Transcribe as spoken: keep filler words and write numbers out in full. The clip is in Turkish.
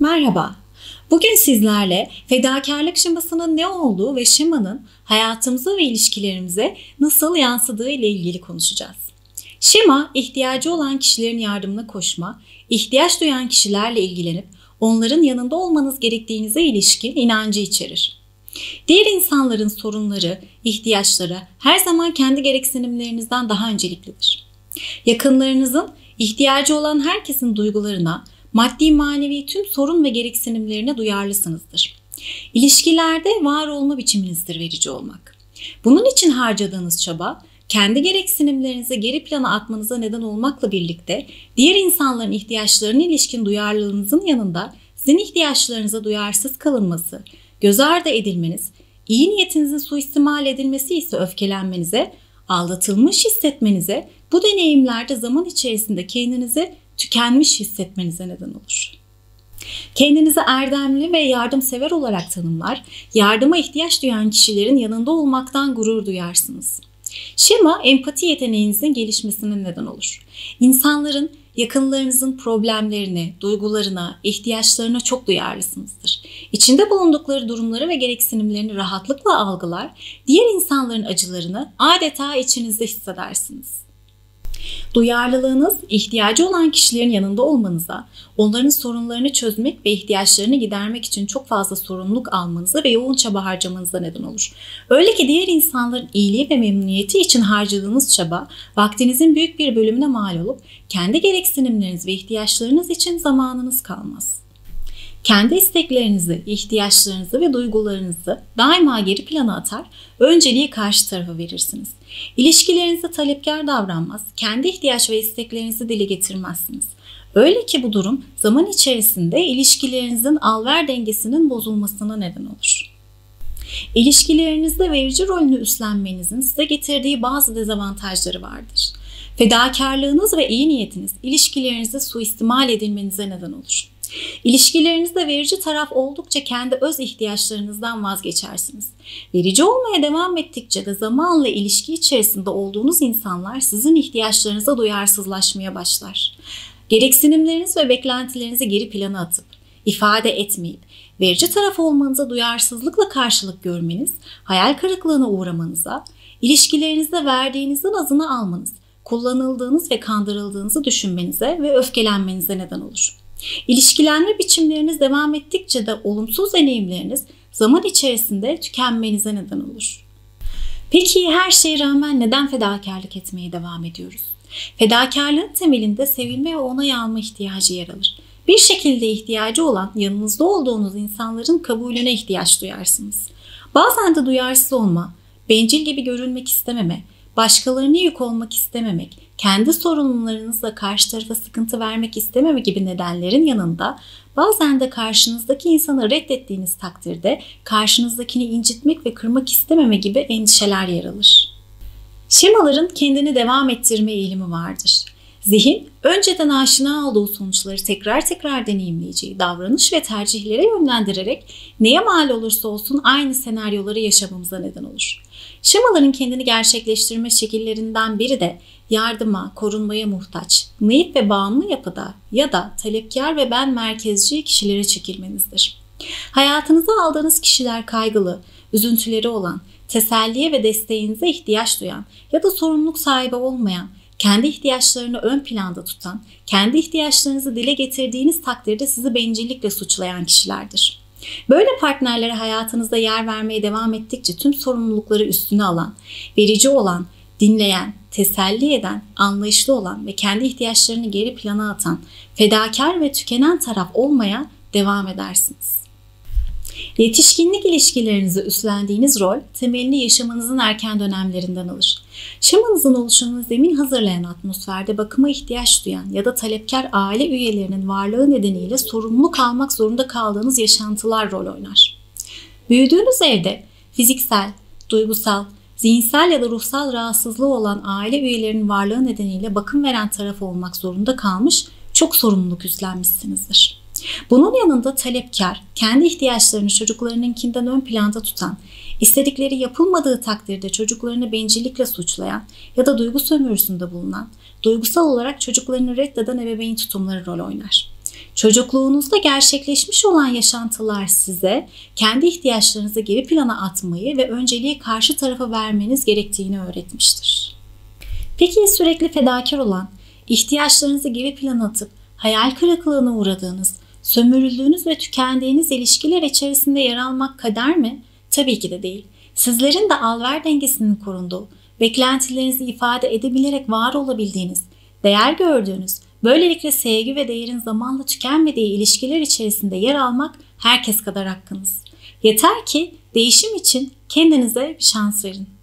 Merhaba. Bugün sizlerle fedakarlık şemasının ne olduğu ve şemanın hayatımıza ve ilişkilerimize nasıl yansıdığı ile ilgili konuşacağız. Şema, ihtiyacı olan kişilerin yardımına koşma, ihtiyaç duyan kişilerle ilgilenip onların yanında olmanız gerektiğinize ilişkin inancı içerir. Diğer insanların sorunları, ihtiyaçları her zaman kendi gereksinimlerinizden daha önceliklidir. Yakınlarınızın, ihtiyacı olan herkesin duygularına, maddi manevi tüm sorun ve gereksinimlerine duyarlısınızdır. İlişkilerde var olma biçiminizdir verici olmak. Bunun için harcadığınız çaba, kendi gereksinimlerinizi geri plana atmanıza neden olmakla birlikte diğer insanların ihtiyaçlarına ilişkin duyarlılığınızın yanında sizin ihtiyaçlarınıza duyarsız kalınması, göz ardı edilmeniz, iyi niyetinizin suistimal edilmesi ise öfkelenmenize, aldatılmış hissetmenize, bu deneyimlerde zaman içerisinde kendinizi tükenmiş hissetmenize neden olur. Kendinizi erdemli ve yardımsever olarak tanımlar, yardıma ihtiyaç duyan kişilerin yanında olmaktan gurur duyarsınız. Şema, empati yeteneğinizin gelişmesine neden olur. İnsanların, yakınlarınızın problemlerine, duygularına, ihtiyaçlarına çok duyarlısınızdır. İçinde bulundukları durumları ve gereksinimlerini rahatlıkla algılar, diğer insanların acılarını adeta içinizde hissedersiniz. Duyarlılığınız, ihtiyacı olan kişilerin yanında olmanıza, onların sorunlarını çözmek ve ihtiyaçlarını gidermek için çok fazla sorumluluk almanıza ve yoğun çaba harcamanıza neden olur. Öyle ki diğer insanların iyiliği ve memnuniyeti için harcadığınız çaba, vaktinizin büyük bir bölümüne mal olup, kendi gereksinimleriniz ve ihtiyaçlarınız için zamanınız kalmaz. Kendi isteklerinizi, ihtiyaçlarınızı ve duygularınızı daima geri plana atar, önceliği karşı tarafa verirsiniz. İlişkilerinizde talepkar davranmaz, kendi ihtiyaç ve isteklerinizi dile getirmezsiniz. Öyle ki bu durum zaman içerisinde ilişkilerinizin al-ver dengesinin bozulmasına neden olur. İlişkilerinizde verici rolünü üstlenmenizin size getirdiği bazı dezavantajları vardır. Fedakarlığınız ve iyi niyetiniz ilişkilerinizde suistimal edilmenize neden olur. İlişkilerinizde verici taraf oldukça kendi öz ihtiyaçlarınızdan vazgeçersiniz. Verici olmaya devam ettikçe de zamanla ilişki içerisinde olduğunuz insanlar sizin ihtiyaçlarınıza duyarsızlaşmaya başlar. Gereksinimleriniz ve beklentilerinizi geri plana atıp, ifade etmeyip, verici taraf olmanıza duyarsızlıkla karşılık görmeniz, hayal kırıklığına uğramanıza, ilişkilerinizde verdiğinizin azını almanız, kullanıldığınız ve kandırıldığınızı düşünmenize ve öfkelenmenize neden olur. İlişkilenme biçimleriniz devam ettikçe de olumsuz deneyimleriniz zaman içerisinde tükenmenize neden olur. Peki her şeye rağmen neden fedakarlık etmeye devam ediyoruz? Fedakarlığın temelinde sevilme ve onay alma ihtiyacı yer alır. Bir şekilde ihtiyacı olan yanınızda olduğunuz insanların kabulüne ihtiyaç duyarsınız. Bazen de duyarsız olma, bencil gibi görülmek istememe, başkalarına yük olmak istememek, kendi sorunlarınızla karşı tarafa sıkıntı vermek istememe gibi nedenlerin yanında bazen de karşınızdaki insanı reddettiğiniz takdirde karşınızdakini incitmek ve kırmak istememe gibi endişeler yer alır. Şemaların kendini devam ettirme eğilimi vardır. Zihin, önceden aşina olduğu sonuçları tekrar tekrar deneyimleyeceği davranış ve tercihlere yönlendirerek neye mal olursa olsun aynı senaryoları yaşamamıza neden olur. Şemaların kendini gerçekleştirme şekillerinden biri de yardıma, korunmaya muhtaç, naif ve bağımlı yapıda ya da talepkar ve ben merkezci kişilere çekilmenizdir. Hayatınıza aldığınız kişiler kaygılı, üzüntüleri olan, teselliye ve desteğinize ihtiyaç duyan ya da sorumluluk sahibi olmayan, kendi ihtiyaçlarını ön planda tutan, kendi ihtiyaçlarınızı dile getirdiğiniz takdirde sizi bencillikle suçlayan kişilerdir. Böyle plantnerlere hayatınızda yer vermeye devam ettikçe tüm sorumlulukları üstüne alan, verici olan, dinleyen, teselli eden, anlayışlı olan ve kendi ihtiyaçlarını geri plana atan, fedakar ve tükenen taraf olmaya devam edersiniz. Yetişkinlik ilişkilerinizi üstlendiğiniz rol temelini yaşamanızın erken dönemlerinden alır. Şemanızın oluşumuna zemin hazırlayan atmosferde bakıma ihtiyaç duyan ya da talepkar aile üyelerinin varlığı nedeniyle sorumluluk almak zorunda kaldığınız yaşantılar rol oynar. Büyüdüğünüz evde fiziksel, duygusal, zihinsel ya da ruhsal rahatsızlığı olan aile üyelerinin varlığı nedeniyle bakım veren taraf olmak zorunda kalmış, çok sorumluluk üstlenmişsinizdir. Bunun yanında talepkar, kendi ihtiyaçlarını çocuklarınınkinden ön planda tutan, istedikleri yapılmadığı takdirde çocuklarını bencillikle suçlayan ya da duygu sömürüsünde bulunan, duygusal olarak çocuklarını reddeden ebeveyn tutumları rol oynar. Çocukluğunuzda gerçekleşmiş olan yaşantılar size kendi ihtiyaçlarınızı geri plana atmayı ve önceliği karşı tarafa vermeniz gerektiğini öğretmiştir. Peki sürekli fedakar olan, ihtiyaçlarınızı geri plana atıp hayal kırıklığına uğradığınız, sömürüldüğünüz ve tükendiğiniz ilişkiler içerisinde yer almak kader mi? Tabii ki de değil. Sizlerin de al-ver dengesinin korunduğu, beklentilerinizi ifade edebilerek var olabildiğiniz, değer gördüğünüz, böylelikle sevgi ve değerin zamanla tükenmediği ilişkiler içerisinde yer almak herkes kadar hakkınız. Yeter ki değişim için kendinize bir şans verin.